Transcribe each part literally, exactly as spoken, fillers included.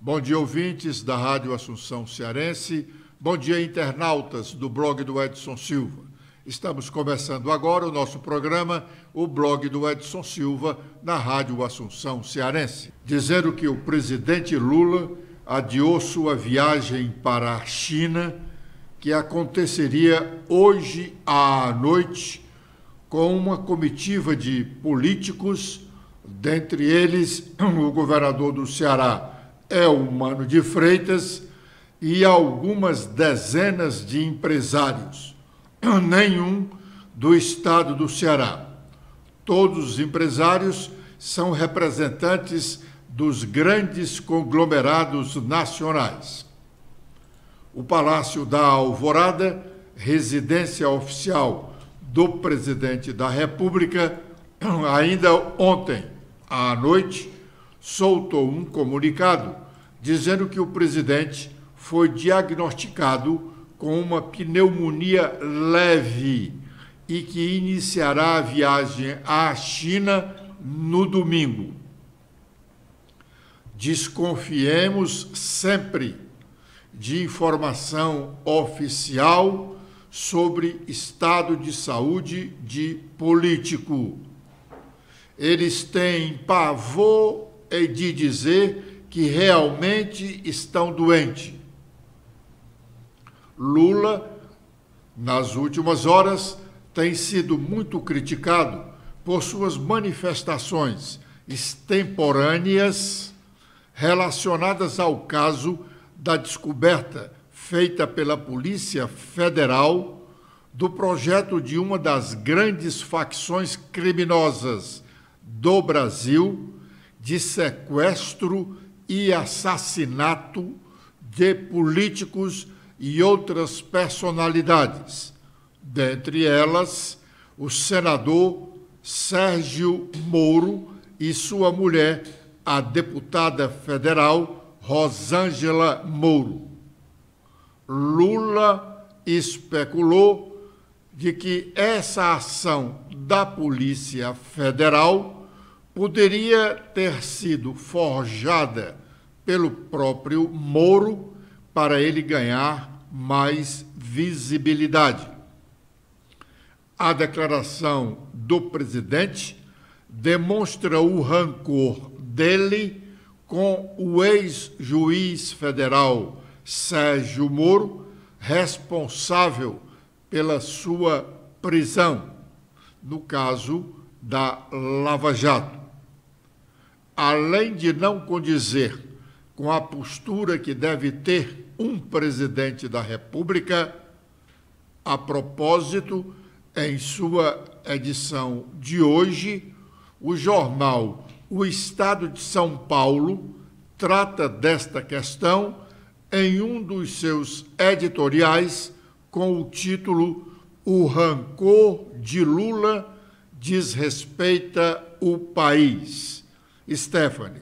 Bom dia, ouvintes da Rádio Assunção Cearense. Bom dia, internautas do blog do Edson Silva. Estamos começando agora o nosso programa, o blog do Edson Silva, na Rádio Assunção Cearense. Dizendo que o presidente Lula adiou sua viagem para a China, que aconteceria hoje à noite, com uma comitiva de políticos, dentre eles o governador do Ceará, Eumano de Freitas, e algumas dezenas de empresários, nenhum do estado do Ceará. Todos os empresários são representantes dos grandes conglomerados nacionais. O Palácio da Alvorada, residência oficial do presidente da República, ainda ontem à noite, soltou um comunicado dizendo que o presidente foi diagnosticado com uma pneumonia leve e que iniciará a viagem à China no domingo. Desconfiemos sempre de informação oficial sobre estado de saúde de político. Eles têm pavor de dizer que realmente estão doentes. Lula, nas últimas horas, tem sido muito criticado por suas manifestações extemporâneas relacionadas ao caso da descoberta feita pela Polícia Federal do projeto de uma das grandes facções criminosas do Brasil de sequestro e assassinato de políticos e outras personalidades, dentre elas o senador Sérgio Moro e sua mulher, a deputada federal Rosângela Moro. Lula especulou de que essa ação da Polícia Federal poderia ter sido forjada pelo próprio Moro para ele ganhar mais visibilidade. A declaração do presidente demonstra o rancor dele com o ex-juiz federal Sérgio Moro, responsável pela sua prisão, no caso da Lava Jato. Além de não condizer com a postura que deve ter um presidente da República, a propósito, em sua edição de hoje, o jornal O Estado de São Paulo trata desta questão em um dos seus editoriais com o título "O rancor de Lula desrespeita o país". Stephanie.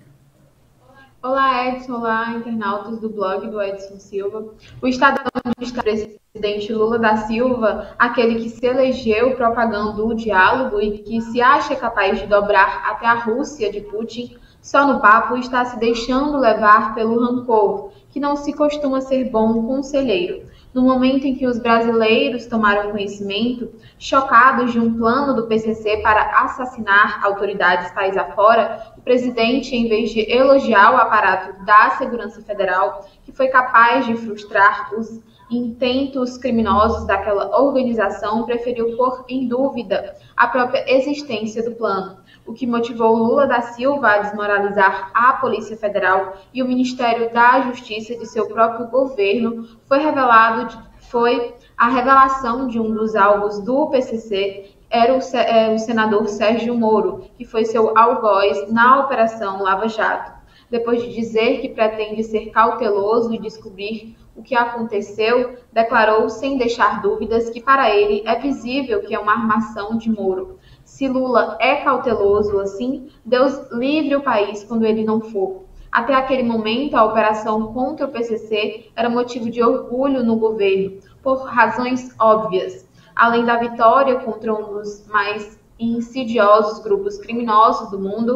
Olá, Edson. Olá, internautas do blog do Edson Silva. O Estadão diz que o presidente Lula da Silva, aquele que se elegeu propagando o diálogo e que se acha capaz de dobrar até a Rússia de Putin, só no papo está se deixando levar pelo rancor, que não se costuma ser bom conselheiro. No momento em que os brasileiros tomaram conhecimento, chocados de um plano do P C C para assassinar autoridades país afora, o presidente, em vez de elogiar o aparato da Segurança Federal, que foi capaz de frustrar os intentos criminosos daquela organização, preferiu pôr em dúvida a própria existência do plano, o que motivou Lula da Silva a desmoralizar a Polícia Federal e o Ministério da Justiça de seu próprio governo. Foi revelado, de, foi a revelação de um dos alvos do P C C, era o, é, o senador Sérgio Moro, que foi seu algoz na Operação Lava Jato. Depois de dizer que pretende ser cauteloso e descobrir o que aconteceu, declarou sem deixar dúvidas que para ele é visível que é uma armação de Moro. Se Lula é cauteloso assim, Deus livre o país quando ele não for. Até aquele momento, a operação contra o P C C era motivo de orgulho no governo, por razões óbvias. Além da vitória contra um dos mais insidiosos grupos criminosos do mundo,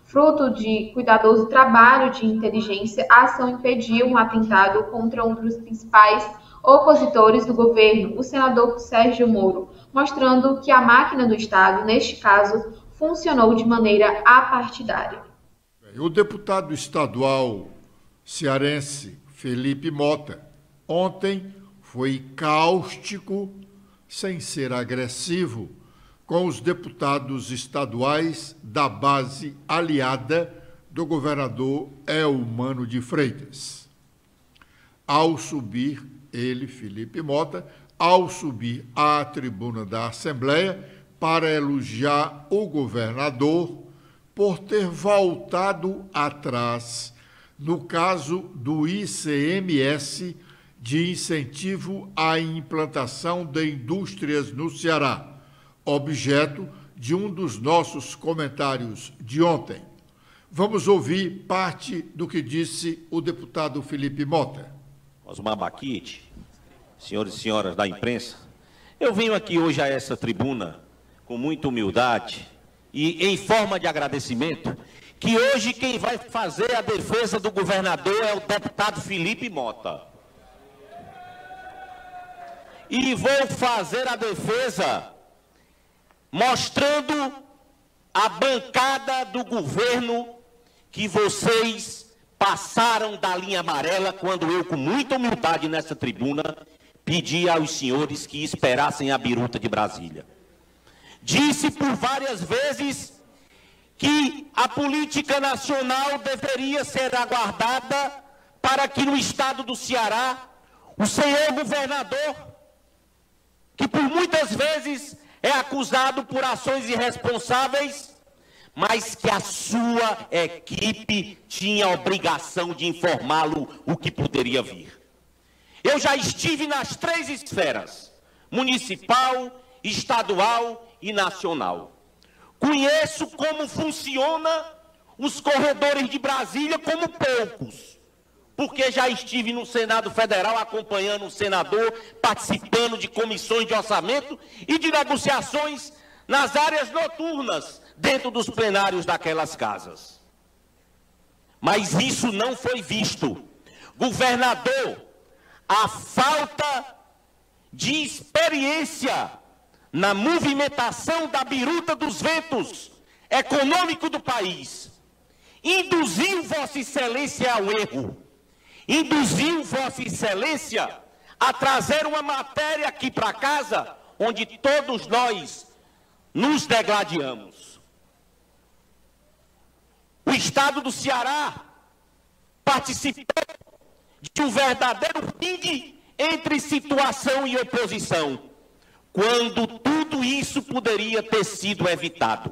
Fruto de cuidadoso trabalho de inteligência, a ação impediu um atentado contra um dos principais opositores do governo, o senador Sérgio Moro, mostrando que a máquina do Estado, neste caso, funcionou de maneira apartidária. O deputado estadual cearense Felipe Mota, ontem foi cáustico, sem ser agressivo, com os deputados estaduais da base aliada do governador Eumano de Freitas. Ao subir, ele, Felipe Mota, ao subir à tribuna da Assembleia para elogiar o governador por ter voltado atrás no caso do I C M S de incentivo à implantação de indústrias no Ceará, objeto de um dos nossos comentários de ontem. Vamos ouvir parte do que disse o deputado Felipe Mota. Osmar Baquite, senhores e senhoras da imprensa, eu venho aqui hoje a essa tribuna com muita humildade e em forma de agradecimento que hoje quem vai fazer a defesa do governador é o deputado Felipe Mota. E vou fazer a defesa mostrando a bancada do governo que vocês passaram da linha amarela quando eu, com muita humildade nessa tribuna, pedi aos senhores que esperassem a biruta de Brasília. Disse por várias vezes que a política nacional deveria ser aguardada para que no estado do Ceará, o senhor governador, que por muitas vezes é acusado por ações irresponsáveis, mas que a sua equipe tinha a obrigação de informá-lo o que poderia vir. Eu já estive nas três esferas, municipal, estadual e nacional. Conheço como funciona os corredores de Brasília como poucos, porque já estive no Senado Federal acompanhando o senador, participando de comissões de orçamento e de negociações nas áreas noturnas, dentro dos plenários daquelas casas. Mas isso não foi visto. Governador, a falta de experiência na movimentação da biruta dos ventos econômico do país induziu Vossa Excelência ao erro. Induziu Vossa Excelência a trazer uma matéria aqui para casa, onde todos nós nos degladiamos. O estado do Ceará participou de um verdadeiro ringue entre situação e oposição, quando tudo isso poderia ter sido evitado.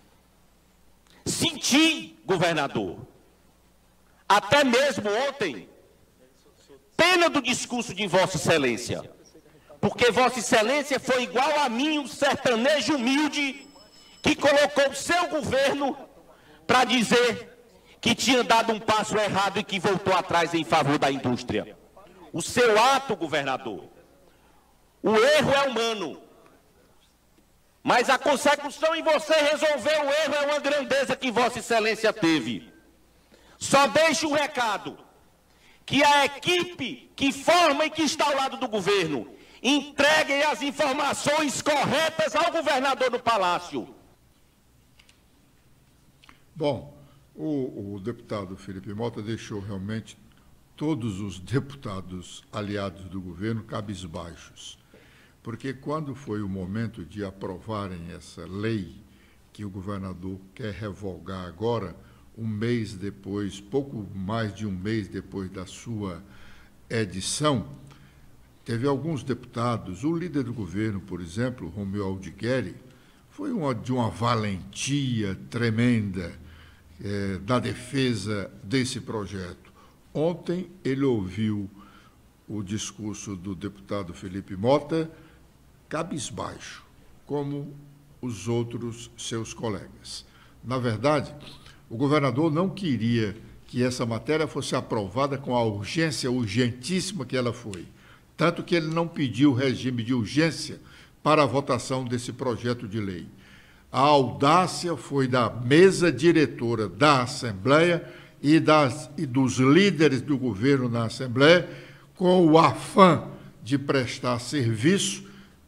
Senti, governador, até mesmo ontem, pena do discurso de Vossa Excelência, porque Vossa Excelência foi igual a mim, um sertanejo humilde, que colocou o seu governo para dizer que tinha dado um passo errado e que voltou atrás em favor da indústria. O seu ato, governador, o erro é humano, mas a consecução em você resolver o erro é uma grandeza que Vossa Excelência teve. Só deixo um recado, que a equipe que forma e que está ao lado do governo entreguem as informações corretas ao governador do Palácio. Bom, o, o deputado Felipe Mota deixou realmente todos os deputados aliados do governo cabisbaixos, porque quando foi o momento de aprovarem essa lei que o governador quer revogar agora, um mês depois, pouco mais de um mês depois da sua edição, teve alguns deputados, o líder do governo, por exemplo, Romeu Aldigueri, foi uma, de uma valentia tremenda é, na defesa desse projeto. Ontem ele ouviu o discurso do deputado Felipe Mota cabisbaixo, como os outros seus colegas. Na verdade, o governador não queria que essa matéria fosse aprovada com a urgência urgentíssima que ela foi, tanto que ele não pediu regime de urgência para a votação desse projeto de lei. A audácia foi da mesa diretora da Assembleia e, das, e dos líderes do governo na Assembleia, com o afã de prestar serviço,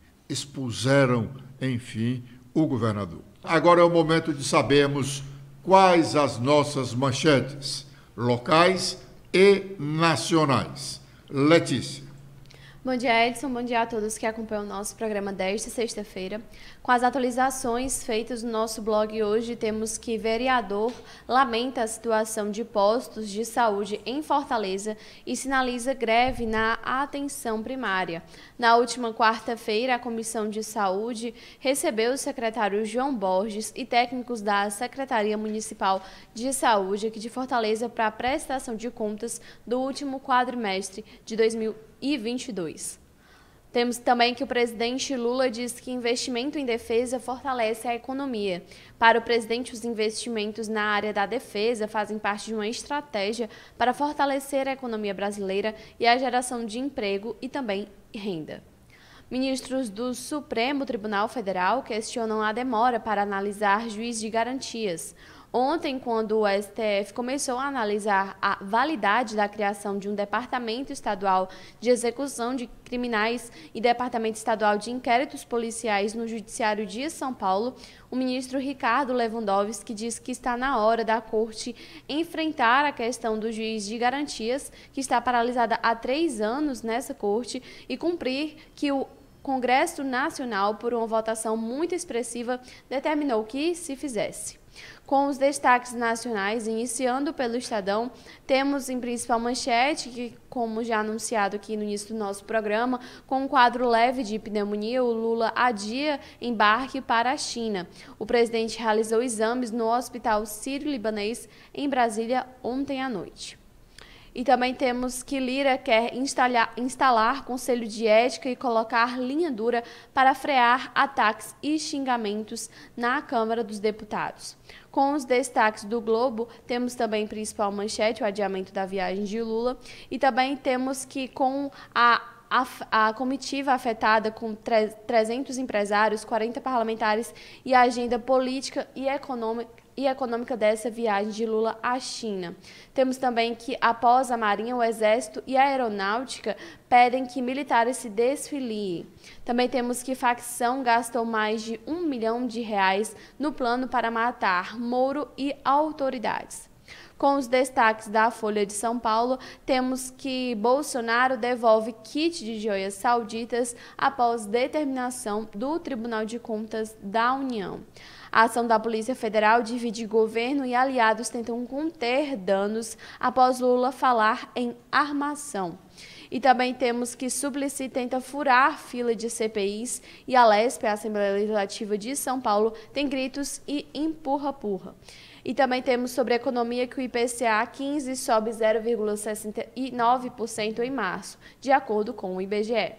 expuseram, enfim, o governador. Agora é o momento de sabermos quais as nossas manchetes locais e nacionais. Letícia. Bom dia, Edson. Bom dia a todos que acompanham o nosso programa desta sexta-feira. Com as atualizações feitas no nosso blog hoje, temos que vereador lamenta a situação de postos de saúde em Fortaleza e sinaliza greve na atenção primária. Na última quarta-feira, a Comissão de Saúde recebeu o secretário João Borges e técnicos da Secretaria Municipal de Saúde aqui de Fortaleza para a prestação de contas do último quadrimestre de dois mil e vinte e dois. Temos também que o presidente Lula diz que investimento em defesa fortalece a economia. Para o presidente, os investimentos na área da defesa fazem parte de uma estratégia para fortalecer a economia brasileira e a geração de emprego e também renda. Ministros do Supremo Tribunal Federal questionam a demora para analisar juiz de garantias. Ontem, quando o S T F começou a analisar a validade da criação de um Departamento Estadual de Execução de Criminais e Departamento Estadual de Inquéritos Policiais no Judiciário de São Paulo, o ministro Ricardo Lewandowski disse que está na hora da Corte enfrentar a questão do juiz de garantias, que está paralisada há três anos nessa Corte, e cumprir que o Congresso Nacional, por uma votação muito expressiva, determinou que se fizesse. Com os destaques nacionais, iniciando pelo Estadão, temos em principal manchete, que, como já anunciado aqui no início do nosso programa, com um quadro leve de pneumonia, o Lula adia embarque para a China. O presidente realizou exames no Hospital Sírio-Libanês, em Brasília, ontem à noite. E também temos que Lira quer instalar, instalar conselho de ética e colocar linha dura para frear ataques e xingamentos na Câmara dos Deputados. Com os destaques do Globo, temos também principal manchete, o adiamento da viagem de Lula. E também temos que com a A, a comitiva afetada com trezentos empresários, quarenta parlamentares e a agenda política e econômica, e econômica dessa viagem de Lula à China. Temos também que, após a Marinha, o Exército e a Aeronáutica pedem que militares se desfiliem. Também temos que facção gastou mais de um milhão de reais no plano para matar Moro e autoridades. Com os destaques da Folha de São Paulo, temos que Bolsonaro devolve kit de joias sauditas após determinação do Tribunal de Contas da União. A ação da Polícia Federal divide governo e aliados tentam conter danos após Lula falar em armação. E também temos que Suplicy tenta furar fila de C P Is e a Lespe, a Assembleia Legislativa de São Paulo, tem gritos e empurra-purra. E também temos sobre a economia que o I P C A quinze sobe zero vírgula sessenta e nove por cento em março, de acordo com o I B G E.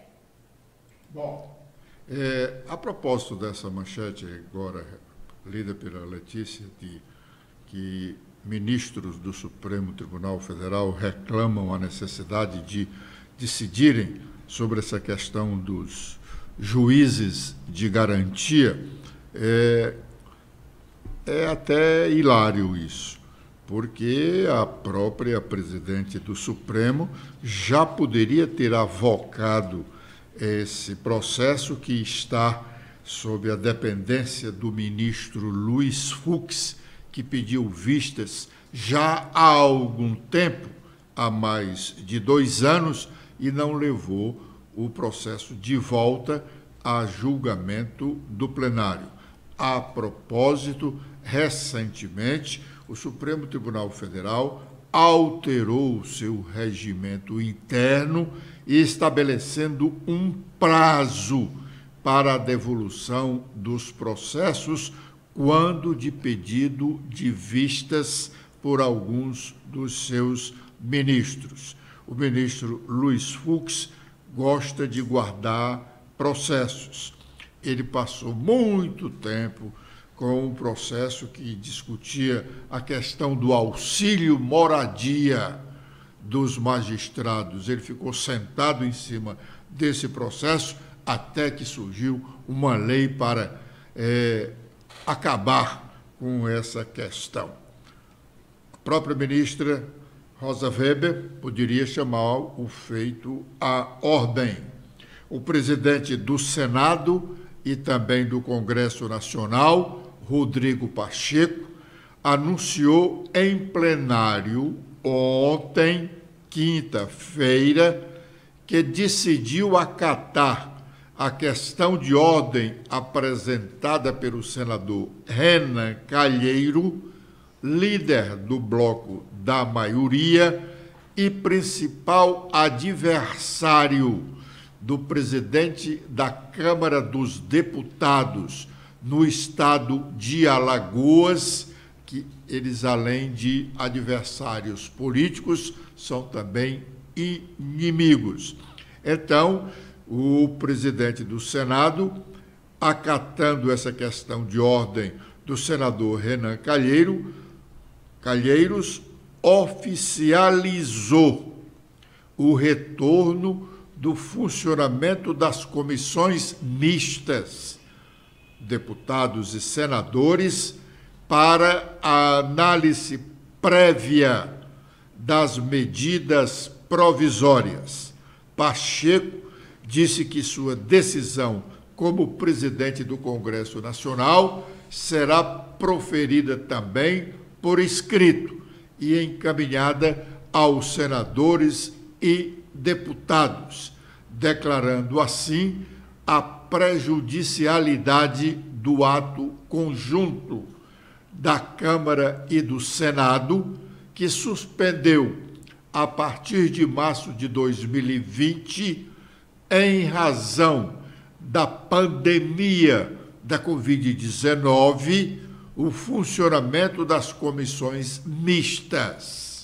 Bom, é, a propósito dessa manchete agora lida pela Letícia, de que ministros do Supremo Tribunal Federal reclamam a necessidade de decidirem sobre essa questão dos juízes de garantia, é, é até hilário isso, porque a própria presidente do Supremo já poderia ter avocado esse processo que está sob a dependência do ministro Luiz Fux, que pediu vistas já há algum tempo, há mais de dois anos, e não levou o processo de volta a julgamento do plenário. A propósito, recentemente, o Supremo Tribunal Federal alterou o seu regimento interno, estabelecendo um prazo para a devolução dos processos quando de pedido de vistas por alguns dos seus ministros. O ministro Luiz Fux gosta de guardar processos. Ele passou muito tempo com um processo que discutia a questão do auxílio moradia dos magistrados. Ele ficou sentado em cima desse processo até que surgiu uma lei para é, acabar com essa questão. A própria ministra Rosa Weber poderia chamar o feito à ordem. O presidente do Senado e também do Congresso Nacional, Rodrigo Pacheco, anunciou em plenário ontem, quinta-feira, que decidiu acatar a questão de ordem apresentada pelo senador Renan Calheiro, líder do bloco da maioria e principal adversário do presidente da Câmara dos Deputados no estado de Alagoas, que eles, além de adversários políticos, são também inimigos. Então, o presidente do Senado, acatando essa questão de ordem do senador Renan Calheiro, Calheiros, oficializou o retorno do funcionamento das comissões mistas, deputados e senadores, para a análise prévia das medidas provisórias. Pacheco disse que sua decisão como presidente do Congresso Nacional será proferida também por escrito e encaminhada aos senadores e deputados, declarando assim a prejudicialidade do ato conjunto da Câmara e do Senado, que suspendeu, a partir de março de dois mil e vinte, em razão da pandemia da covid dezenove, o funcionamento das comissões mistas.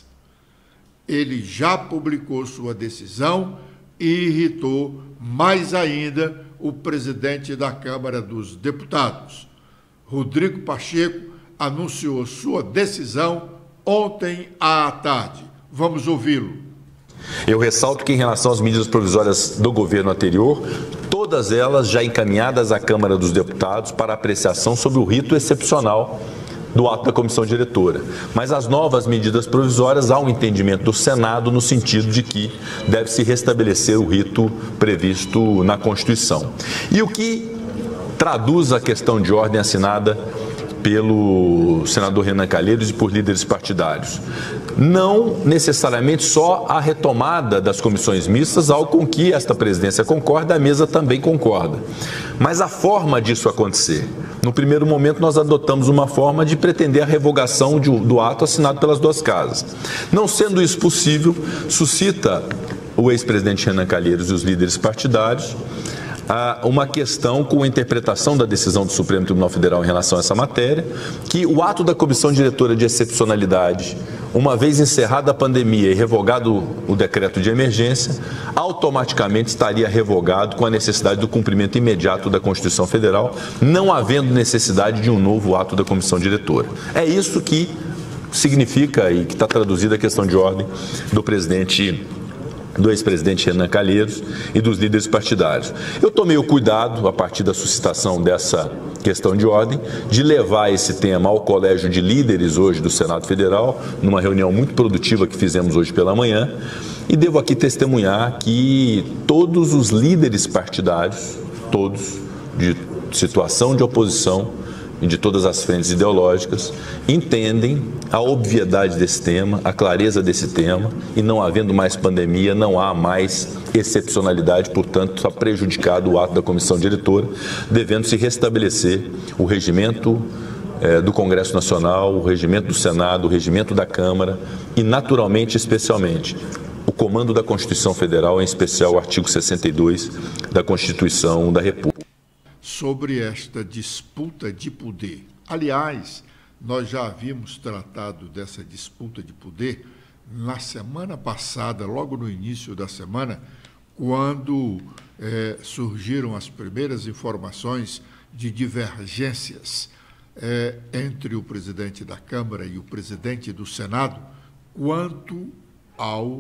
Ele já publicou sua decisão e irritou mais ainda o presidente da Câmara dos Deputados. Rodrigo Pacheco anunciou sua decisão ontem à tarde. Vamos ouvi-lo. Eu ressalto que, em relação às medidas provisórias do governo anterior, todas elas já encaminhadas à Câmara dos Deputados para apreciação sobre o rito excepcional do ato da comissão diretora. Mas as novas medidas provisórias, há um entendimento do Senado no sentido de que deve-se restabelecer o rito previsto na Constituição. E o que traduz a questão de ordem assinada pelo senador Renan Calheiros e por líderes partidários. Não necessariamente só a retomada das comissões mistas, algo com que esta presidência concorda, a mesa também concorda, mas a forma disso acontecer. No primeiro momento, nós adotamos uma forma de pretender a revogação de, do ato assinado pelas duas casas. Não sendo isso possível, suscita o ex-presidente Renan Calheiros e os líderes partidários uma questão com a interpretação da decisão do Supremo Tribunal Federal em relação a essa matéria, que o ato da comissão diretora de excepcionalidade, uma vez encerrada a pandemia e revogado o decreto de emergência, automaticamente estaria revogado com a necessidade do cumprimento imediato da Constituição Federal, não havendo necessidade de um novo ato da comissão diretora. É isso que significa e que está traduzida a questão de ordem do presidente do ex-presidente Renan Calheiros e dos líderes partidários. Eu tomei o cuidado, a partir da suscitação dessa questão de ordem, de levar esse tema ao Colégio de Líderes hoje do Senado Federal, numa reunião muito produtiva que fizemos hoje pela manhã, e devo aqui testemunhar que todos os líderes partidários, todos, de situação de oposição, e de todas as frentes ideológicas, entendem a obviedade desse tema, a clareza desse tema, e não havendo mais pandemia, não há mais excepcionalidade, portanto, está prejudicado o ato da comissão diretora, devendo se restabelecer o regimento eh, do Congresso Nacional, o regimento do Senado, o regimento da Câmara e, naturalmente, especialmente, o comando da Constituição Federal, em especial o artigo sessenta e dois da Constituição da República. Sobre esta disputa de poder. Aliás, nós já havíamos tratado dessa disputa de poder na semana passada, logo no início da semana, quando eh, surgiram as primeiras informações de divergências eh, entre o presidente da Câmara e o presidente do Senado quanto ao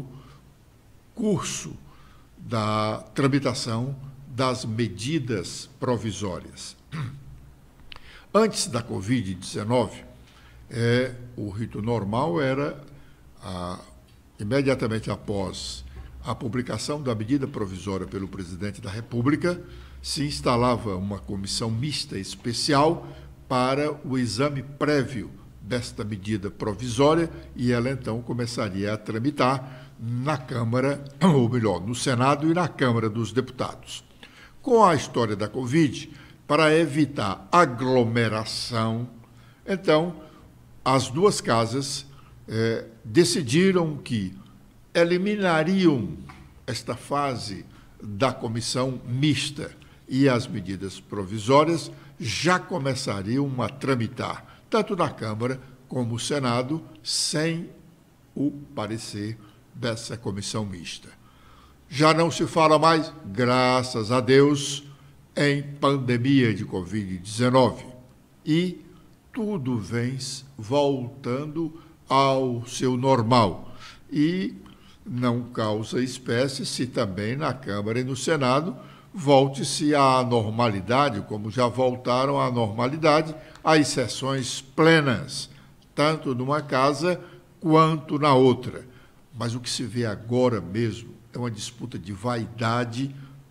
curso da tramitação das medidas provisórias. Antes da Covid dezenove, é, o rito normal era, a, imediatamente após a publicação da medida provisória pelo presidente da República, se instalava uma comissão mista especial para o exame prévio desta medida provisória e ela, então, começaria a tramitar na Câmara, ou melhor, no Senado e na Câmara dos Deputados. Com a história da Covid, para evitar aglomeração, então, as duas casas eh, decidiram que eliminariam esta fase da comissão mista e as medidas provisórias já começariam a tramitar, tanto na Câmara como no Senado, sem o parecer dessa comissão mista. Já não se fala mais, graças a Deus, em pandemia de Covid dezenove. E tudo vem voltando ao seu normal. E não causa espécie se também na Câmara e no Senado volte-se à normalidade, como já voltaram à normalidade, as sessões plenas, tanto numa casa quanto na outra. Mas o que se vê agora mesmo é uma disputa de vaidade,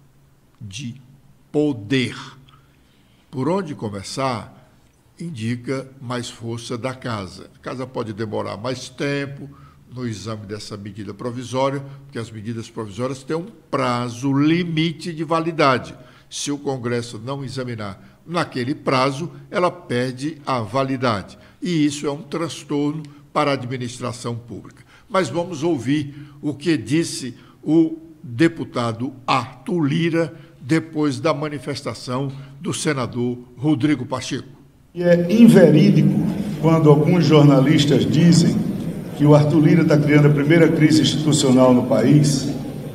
de poder. Por onde começar, indica mais força da casa. A casa pode demorar mais tempo no exame dessa medida provisória, porque as medidas provisórias têm um prazo limite de validade. Se o Congresso não examinar naquele prazo, ela perde a validade. E isso é um transtorno para a administração pública. Mas vamos ouvir o que disse o deputado Arthur Lira depois da manifestação do senador Rodrigo Pacheco. E é inverídico quando alguns jornalistas dizem que o Arthur Lira está criando a primeira crise institucional no país.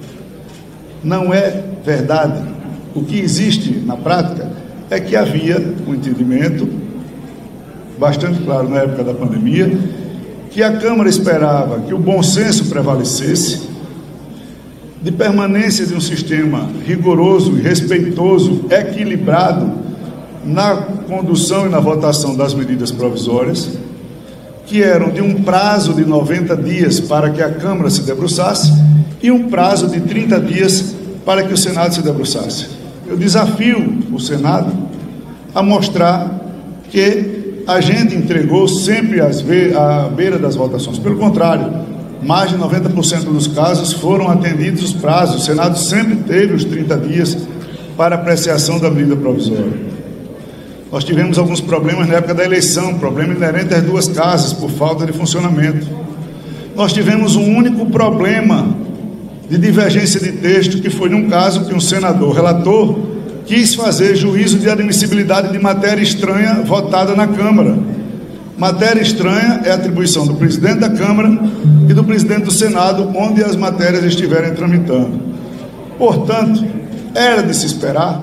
Não é verdade. O que existe na prática é que havia um entendimento bastante claro na época da pandemia, que a Câmara esperava que o bom senso prevalecesse, de permanência de um sistema rigoroso e respeitoso, equilibrado na condução e na votação das medidas provisórias, que eram de um prazo de noventa dias para que a Câmara se debruçasse e um prazo de trinta dias para que o Senado se debruçasse. Eu desafio o Senado a mostrar que a gente entregou sempre às ve- à beira das votações. Pelo contrário, mais de noventa por cento dos casos foram atendidos os prazos. O Senado sempre teve os trinta dias para apreciação da medida provisória. Nós tivemos alguns problemas na época da eleição, problema inerente às duas casas, por falta de funcionamento. Nós tivemos um único problema de divergência de texto, que foi num caso que um senador relator quis fazer juízo de admissibilidade de matéria estranha votada na Câmara. Matéria estranha é atribuição do presidente da Câmara e do presidente do Senado, onde as matérias estiverem tramitando. Portanto, era de se esperar.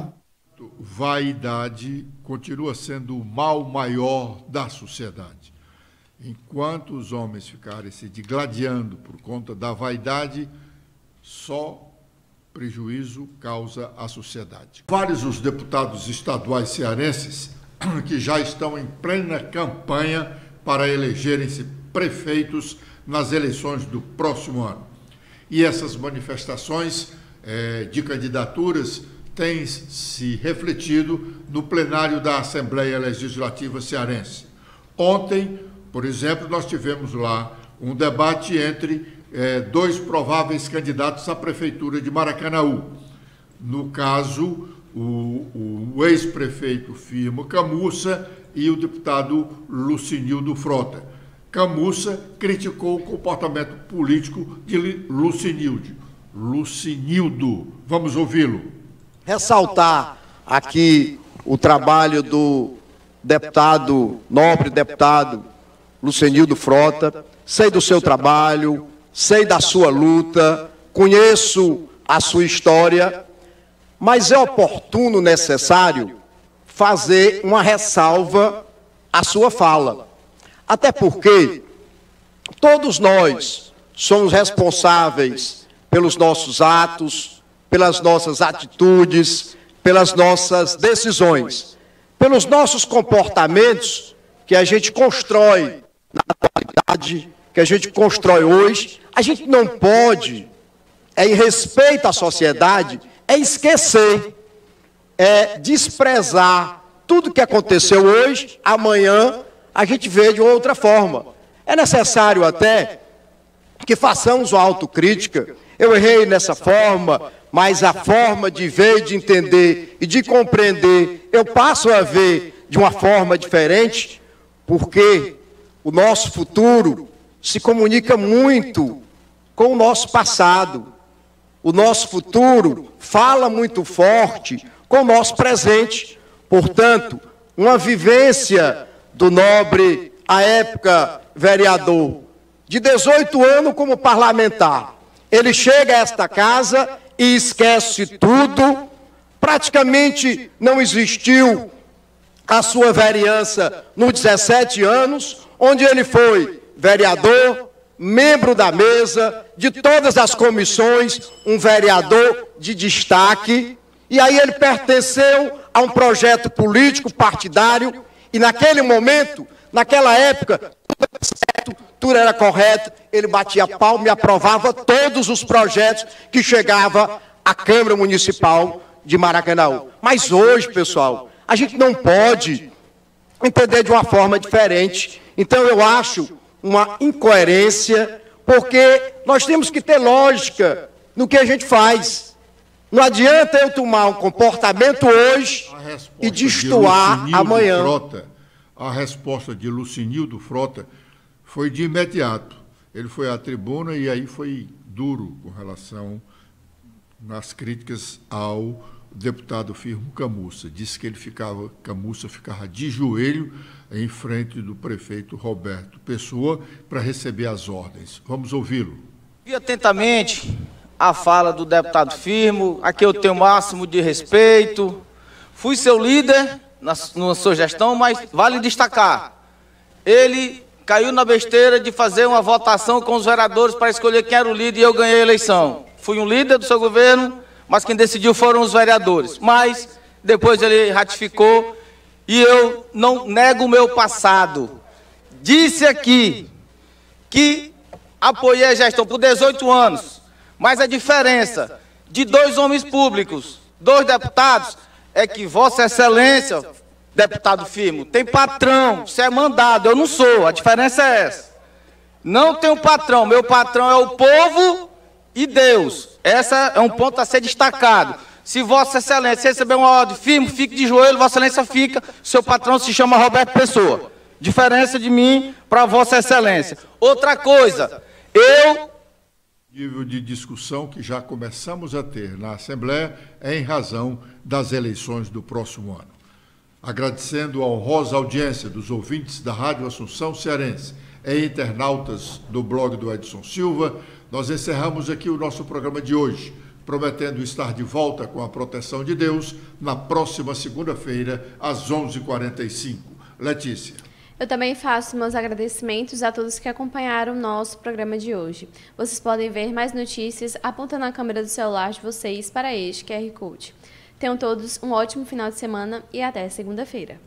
Vaidade continua sendo o mal maior da sociedade. Enquanto os homens ficarem se digladiando por conta da vaidade, só prejuízo causa à sociedade. Vários os deputados estaduais cearenses que já estão em plena campanha para elegerem-se prefeitos nas eleições do próximo ano. E essas manifestações eh, de candidaturas têm se refletido no plenário da Assembleia Legislativa Cearense. Ontem, por exemplo, nós tivemos lá um debate entre eh, dois prováveis candidatos à Prefeitura de Maracanaú. No caso, o, o ex-prefeito Firmo Camussa e o deputado Lucinildo Frota. Camussa criticou o comportamento político de Lucinildo. Lucinildo, vamos ouvi-lo. Ressaltar aqui o trabalho do deputado, nobre deputado Lucinildo Frota. Sei do seu trabalho, sei da sua luta, conheço a sua história, mas é oportuno, necessário, fazer uma ressalva à sua fala. Até porque todos nós somos responsáveis pelos nossos atos, pelas nossas atitudes, pelas nossas decisões. pelos nossos comportamentos que a gente constrói na atualidade, que a gente constrói hoje, a gente não pode, é, em respeito à sociedade, é esquecer, é desprezar tudo que aconteceu hoje, amanhã a gente vê de outra forma. É necessário até que façamos uma autocrítica. Eu errei nessa forma, mas a forma de ver, de entender e de compreender, eu passo a ver de uma forma diferente, porque o nosso futuro se comunica muito com o nosso passado. O nosso futuro fala muito forte com o nosso presente. Portanto, uma vivência do nobre, à época, vereador, de dezoito anos como parlamentar, ele chega a esta casa e esquece tudo, praticamente não existiu a sua vereança nos dezessete anos, onde ele foi vereador, membro da mesa, de todas as comissões, um vereador de destaque, e aí ele pertenceu a um projeto político partidário, e naquele momento, naquela época, tudo era certo, tudo era correto, ele batia palma e aprovava todos os projetos que chegavam à Câmara Municipal de Maracanaú. Mas hoje, pessoal, a gente não pode entender de uma forma diferente. Então, eu acho uma incoerência, porque nós temos que ter lógica no que a gente faz. Não adianta eu tomar um comportamento hoje e destoar de amanhã. Frota, a resposta de Lucinildo Frota foi de imediato. Ele foi à tribuna e aí foi duro com relação nas críticas ao deputado Firmo Camussa. Disse que ele ficava, Camussa ficava de joelho em frente do prefeito Roberto Pessoa para receber as ordens. Vamos ouvi-lo. Vi atentamente a fala do deputado Firmo, a que eu tenho o máximo de respeito. Fui seu líder na, na sua gestão, mas vale destacar, ele caiu na besteira de fazer uma votação com os vereadores para escolher quem era o líder e eu ganhei a eleição. Fui um líder do seu governo, mas quem decidiu foram os vereadores. Mas depois ele ratificou e eu não nego o meu passado. Disse aqui que apoiei a gestão por dezoito anos, mas a diferença de dois homens públicos, dois deputados, é que Vossa Excelência, deputado Firmo, tem patrão, você é mandado, eu não sou, a diferença é essa. Não tenho patrão, meu patrão é o povo e Deus. Esse é um ponto a ser destacado. Se Vossa Excelência receber uma ordem firme, fique de joelho, Vossa Excelência fica, seu patrão se chama Roberto Pessoa. Diferença de mim para Vossa Excelência. Outra coisa, eu... nível de discussão que já começamos a ter na Assembleia é em razão das eleições do próximo ano. Agradecendo a honrosa audiência dos ouvintes da Rádio Assunção Cearense e internautas do blog do Edson Silva, nós encerramos aqui o nosso programa de hoje, prometendo estar de volta com a proteção de Deus na próxima segunda-feira, às onze e quarenta e cinco. Letícia. Eu também faço meus agradecimentos a todos que acompanharam o nosso programa de hoje. Vocês podem ver mais notícias apontando a câmera do celular de vocês para este Q R Code. Tenham todos um ótimo final de semana e até segunda-feira.